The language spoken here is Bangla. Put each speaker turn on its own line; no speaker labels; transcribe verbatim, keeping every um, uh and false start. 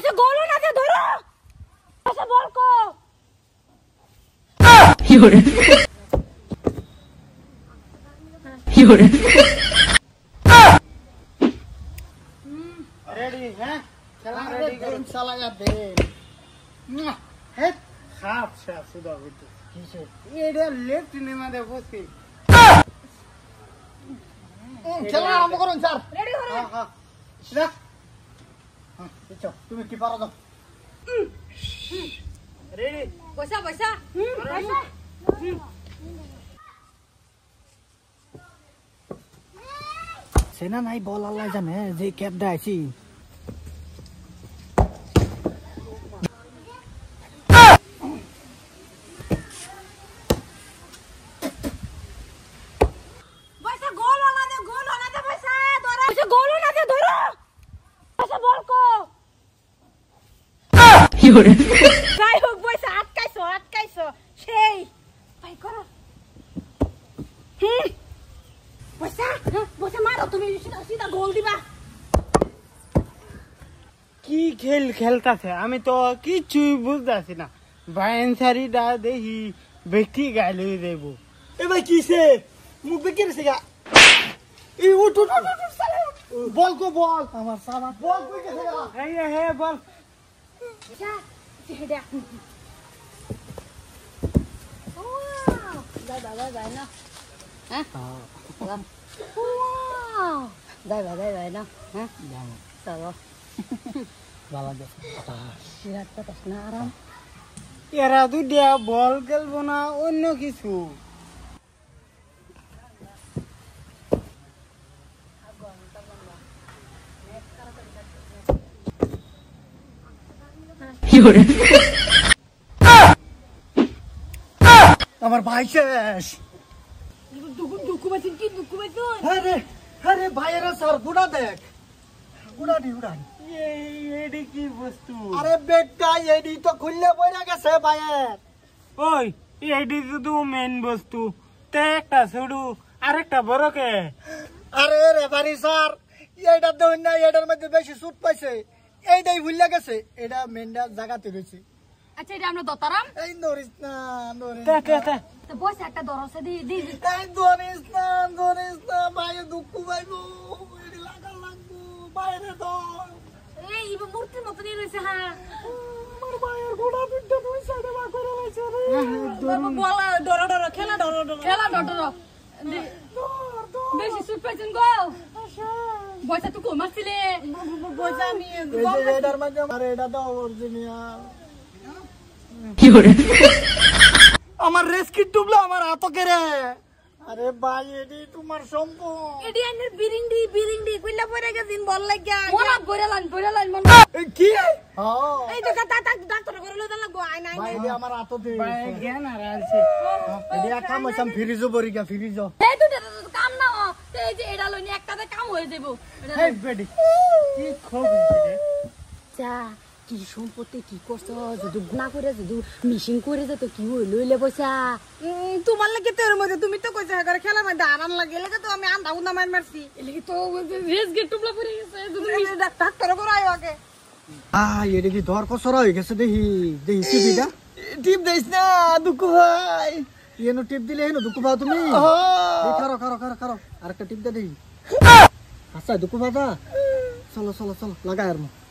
পয়সা গোলো না ধরো পয়সা বল কো
ইওরে ইওরে
रेडी हैं चला रेडी करून चला या दे हे हाफ शा सुद्धा होतो किसे एडे लेफ्ट ने मध्ये बसते चला आराम करून सर
रेडी हो रे
हां हां शिरा हां चलो तुम्ही की पारा दो रेडी
পয়সা পয়সা পয়সা
সেনা নাই বল আল্লাহ জানে যে ক্যাব দাইছি
পয়সা গোলো না দে গোলো না দে পয়সা ধরো পয়সা গোলো না দে ধরো পয়সা বল কো
ইওরে
যাই হোক পয়সা আটকাইছো আটকাইছো সেই ভাই করো হুম পয়সা পয়সা মারো তুমি সিধা সিধা গোল দিবা
কি খেল খেলতাছে আমি তো কিছুই বুঝতাছি না বাইনসারিটা দেখি ব্যক্তি গাইলে দেব এ ভাই কিসে মুখ বেকে রেছে গা এই উঠ উঠ উঠ উঠ সালে বল কো বল আমার সাবা বল কই গেছে গা এই হে বল
যা হেডা ও যাই বাবা যাই না হ্যাঁ ওয়াও যাই বাবা যাই না হ্যাঁ চলো
বাবা দে
সিরাতটা তসনা আরাম
এরা দুইটা বল খেলবো না অন্য কিছু
ইওরে
আমার ভাই শেষ
দুকু দুকু বাচিন কি দুকু বাচিন
আরে আরে ভাইয়েরা স্যার গুড়া দেখ গুড়া দি গুড়া এই এডি কি বস্তু আরে বেটা এডি তো খুললে বইরা গেছে ভাইয়ের ওই এডি শুধু মেন বস্তু তে একটা ছুড়ু আরেকটা বড় কে আরে রেফারি স্যার এইটা দেন না এটার মধ্যে বেশি সুট পাইছে এইটাই ভুললে গেছে এটা মেনটা জায়গাতে রয়েছে
আচ্ছা এটা আমরা দতারাম
এই নরিস না নরিস তে তে তে
তো পয়সা একটা দরসে দি দি
এই নরিস না নরিস না ভাই দুঃখ পাইবো এডি লাগা লাগবো বাইরে দর
এই ইবা মূর্তির মত নিয়ে রইছে হ্যাঁ
আমার ভাইয়ের গোড়া পিঠটা দুই সাইডে ভাগ করে রয়েছে রে
বাবা বলা ডর ডর খেলা ডর ডর খেলা ডর ডর বেশি সুট পাইছেন গো পয়সা তুই কই মারছিলে পয়সা আমি
এটার মধ্যে আমার এটা দাও অরিজিনাল
ইওরে
আমার রেস্কি টুবলো আমার হাত কেরে আরে ভাই এডি তোমার সম্পদ
এডি আইনের বিরিংডি বিরিংডি কইলা পড়ে গেছিন বল লাগিয়া মোরা বইরা লাইন বইরা লাইন মন
এই কি হ্যাঁ
এই তো তা তা ডাক্তার করে লইতা লাগবো আই নাই
ভাই এডি আমার হাত দে ভাই জ্ঞান আর আছে এডি কাম হইছাম ফ্রিজও বরি গা ফ্রিজও
এই তো কাম না এই যে এডা লইনি একটাতে কাম হয়ে যাবো
এই বেডি কি খোব হইছে
যা কি সম্পত্তি কি করছ যদি না করে যদি মিশিং করে যেত কি হই লইলে পয়সা তোমার লাগে তো এর মধ্যে তুমি তো কইছ ঘরে খেলা মধ্যে আরাম লাগে লাগে তো আমি আন্দা উন্দা মার মারছি এলি তো রেস গেট টুপলা পড়ে গেছে যদি ডাক্তার করে আইও আগে
আ এডি কি ধর কসরা হই গেছে দেখি দেখি টিভিটা টিপ দেইছ না দুঃখ ভাই এনো টিপ দিলে এনো দুঃখ পাও তুমি এই করো করো করো করো আরেকটা টিপ দে দেখি আচ্ছা দুঃখ পাও চলো চলো চলো লাগা আর